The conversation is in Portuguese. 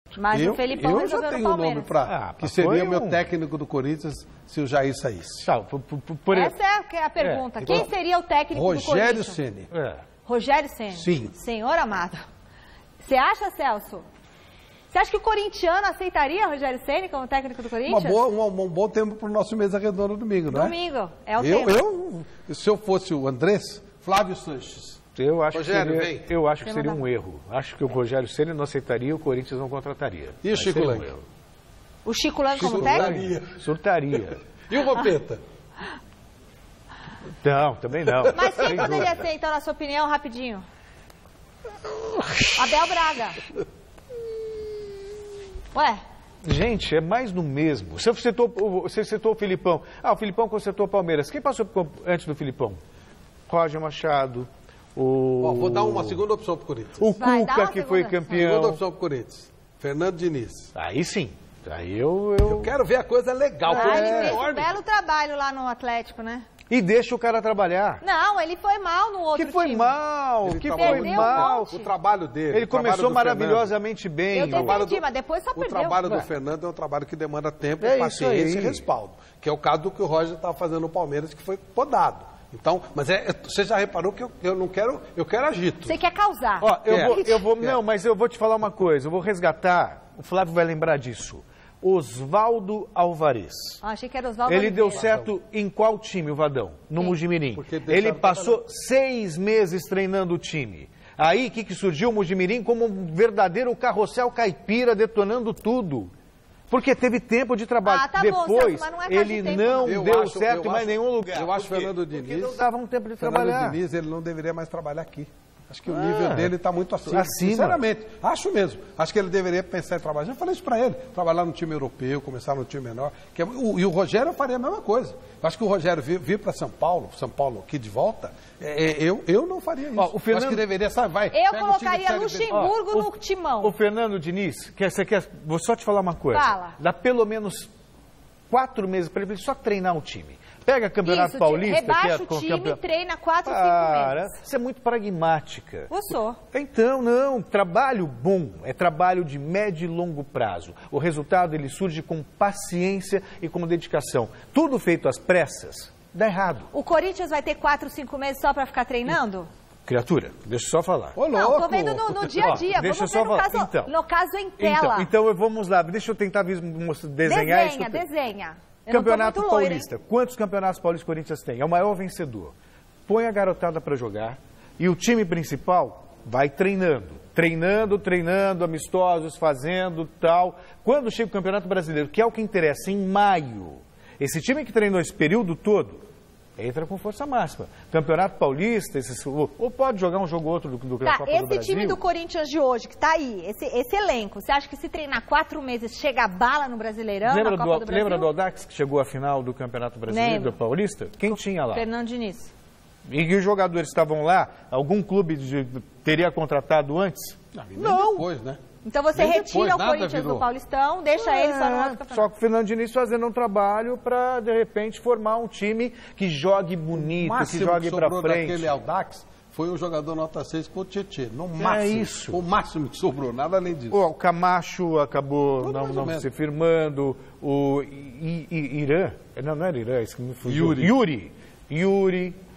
Mas o Felipão eu já tenho um nome que seria meu técnico do Corinthians se o Jair saísse. Essa é a pergunta. Quem seria o técnico do Corinthians? Rogério Ceni. Rogério Ceni. Sim. Senhor amado. Você acha, Celso? Você acha que o corintiano aceitaria o Rogério Ceni como técnico do Corinthians? Um bom tempo para o nosso Mesa Redonda domingo, não é? Domingo, é o tema. Se eu fosse o Andrés, Flávio Sanches. Eu acho que seria um erro. Acho que o Rogério Ceni não aceitaria, o Corinthians não contrataria. E o Chico Lang? O Chico Lang como técnico? Surtaria. E o Vampeta? Não, também não. Mas quem poderia ser, então, na sua opinião, rapidinho? Abel Braga. Ué? Gente, é mais do mesmo. Você citou o Filipão. O Filipão consertou o Palmeiras. Quem passou antes do Filipão? Roger Machado. Vou dar uma segunda opção para o Corinthians. O Cuca, que foi campeão. Segunda opção para o Corinthians. Fernando Diniz. Aí sim. Aí eu quero ver a coisa legal. Ele fez um belo trabalho lá no Atlético, né? E deixa o cara trabalhar. Não, ele foi mal no outro time. Que foi mal. O trabalho dele. Ele começou maravilhosamente bem. Eu defendi, mas depois só perdeu. O trabalho do Fernando é um trabalho que demanda tempo, paciência e respaldo. Que é o caso do que o Roger estava fazendo no Palmeiras, que foi podado. Então, mas você já reparou que eu não quero, eu quero agito. Você quer causar. Não, mas eu vou te falar uma coisa, eu vou resgatar, o Flávio vai lembrar disso. Osvaldo Alvarez. Achei que era Osvaldo Ele deu certo em qual time, o Vadão? No Mujimirim. Ele passou 6 meses treinando o time. Aí, o que surgiu o Mujimirim como um verdadeiro carrossel caipira, detonando tudo. Porque teve tempo de trabalho. Depois, bom, Celso, ele não deu certo em mais nenhum lugar. Eu acho que o Fernando Diniz... Porque não dava um tempo de trabalhar. Fernando Diniz, ele não deveria mais trabalhar aqui. Acho que o nível dele está muito acima. Sinceramente, acho mesmo. Acho que ele deveria pensar em trabalhar. Já falei isso para ele. Trabalhar no time europeu, começar no time menor. E o Rogério faria a mesma coisa. Acho que o Rogério vir para São Paulo aqui de volta, eu não faria isso. Acho que deveria, eu colocaria Luxemburgo no timão. O Fernando Diniz, vou só te falar uma coisa. Fala. Dá pelo menos 4 meses para ele só treinar o time. Pega Campeonato Paulista... Rebaixa o time, treina 4 ou 5 meses. Você é muito pragmática. Eu sou. Então, não. Trabalho bom é trabalho de médio e longo prazo. O resultado, ele surge com paciência e com dedicação. Tudo feito às pressas, dá errado. O Corinthians vai ter 4, 5 meses só para ficar treinando? Criatura, deixa eu só falar. Não, tô vendo no dia a dia. Deixa vamos ver no caso em tela. Então, vamos lá. Deixa eu tentar desenhar isso. Desenha. Campeonato Paulista. Quantos campeonatos paulistas o Corinthians tem? É o maior vencedor. Põe a garotada para jogar e o time principal vai treinando. Treinando, amistosos, fazendo tal. Quando chega o Campeonato Brasileiro, que é o que interessa, em maio, esse time que treinou esse período todo, entra com força máxima. Campeonato Paulista, ou pode jogar um jogo ou outro do Copa do Brasil. Esse time do Corinthians de hoje, que está aí, esse elenco, você acha que se treinar 4 meses chega a bala no Brasileirão, na Copa do Brasil? Lembra do Audax, que chegou à final do Campeonato Brasileiro, do Paulista? Quem tinha lá? Fernando Diniz. E os jogadores estavam lá, algum clube teria contratado antes? Não. Depois, né? Então você retira o Corinthians do Paulistão, deixa ele só no outro campeonato. Só que o Fernando Diniz fazendo um trabalho para, de repente, formar um time que jogue bonito, que jogue para frente. Daquele Audax foi um jogador nota 6 com o Tietê. No máximo. Isso. O máximo que sobrou, nada além disso. O Camacho acabou não se firmando. O Irã, não era Irã, isso que me fugiu. Yuri.